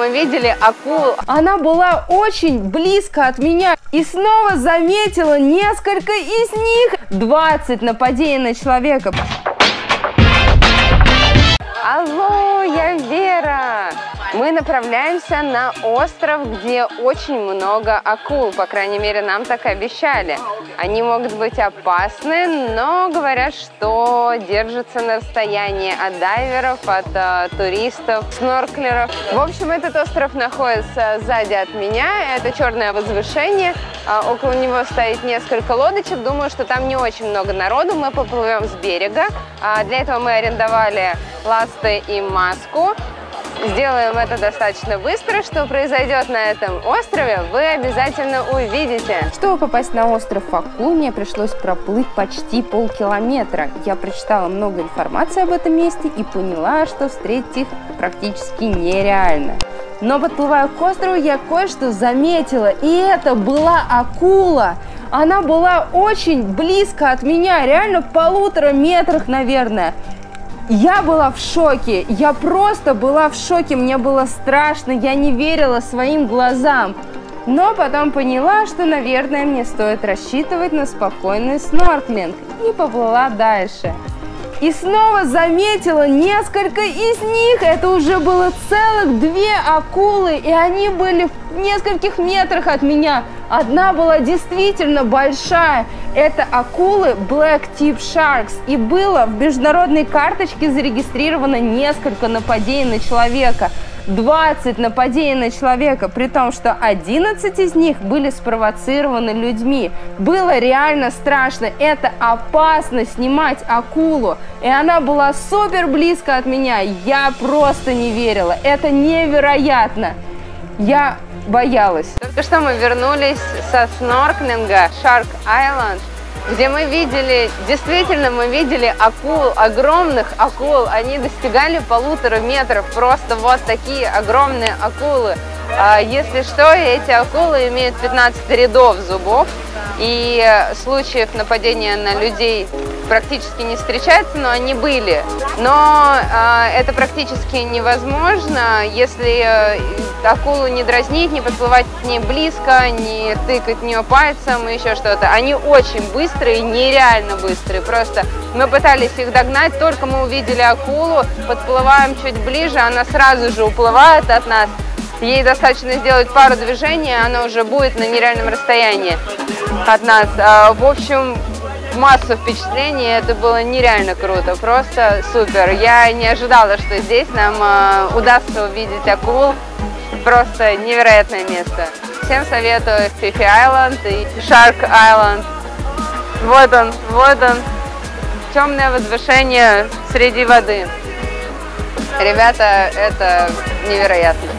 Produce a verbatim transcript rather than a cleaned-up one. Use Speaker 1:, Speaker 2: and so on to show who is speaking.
Speaker 1: мы видели акулу.
Speaker 2: Она была очень близко от меня и снова заметила несколько из них. двадцать нападений на человека.
Speaker 1: Алло, я Вера. Мы направляемся на остров, где очень много акул, по крайней мере, нам так обещали. Они могут быть опасны, но говорят, что держатся на расстоянии от дайверов, от э, туристов, снорклеров. В общем, этот остров находится сзади от меня, это черное возвышение. Э, около него стоит несколько лодочек, думаю, что там не очень много народу, мы поплывем с берега. Э, для этого мы арендовали ласты и маску. Сделаем это достаточно быстро. Что произойдет на этом острове, вы обязательно увидите.
Speaker 2: Чтобы попасть на остров акул, мне пришлось проплыть почти полкилометра. Я прочитала много информации об этом месте и поняла, что встретить их практически нереально. Но подплывая к острову, я кое-что заметила, и это была акула. Она была очень близко от меня, реально в полутора метрах, наверное. Я была в шоке, я просто была в шоке, мне было страшно, я не верила своим глазам. Но потом поняла, что, наверное, мне стоит рассчитывать на спокойный снорклинг, и поплыла дальше. И снова заметила несколько из них, это уже было целых две акулы, и они были в нескольких метрах от меня. Одна была действительно большая, это акулы Black Tip Sharks, и было в международной карточке зарегистрировано несколько нападений на человека. двадцать нападений на человека, при том, что одиннадцать из них были спровоцированы людьми. Было реально страшно, это опасно снимать акулу, и она была супер близко от меня, я просто не верила, это невероятно, я боялась.
Speaker 1: Только что мы вернулись со снорклинга Shark Island, где мы видели, действительно мы видели акул, огромных акул, они достигали полутора метров, просто вот такие огромные акулы. Если что, эти акулы имеют пятнадцать рядов зубов, и случаев нападения на людей практически не встречается, но они были. Но э, это практически невозможно, если э, акулу не дразнить, не подплывать к ней близко, не тыкать в нее пальцем и еще что-то. Они очень быстрые, нереально быстрые. Просто мы пытались их догнать, только мы увидели акулу, подплываем чуть ближе, она сразу же уплывает от нас. Ей достаточно сделать пару движений, она уже будет на нереальном расстоянии от нас. В общем, масса впечатлений, это было нереально круто, просто супер. Я не ожидала, что здесь нам удастся увидеть акул, просто невероятное место. Всем советую Fifi Island и Shark Island. Вот он, вот он, темное возвышение среди воды. Ребята, это невероятно.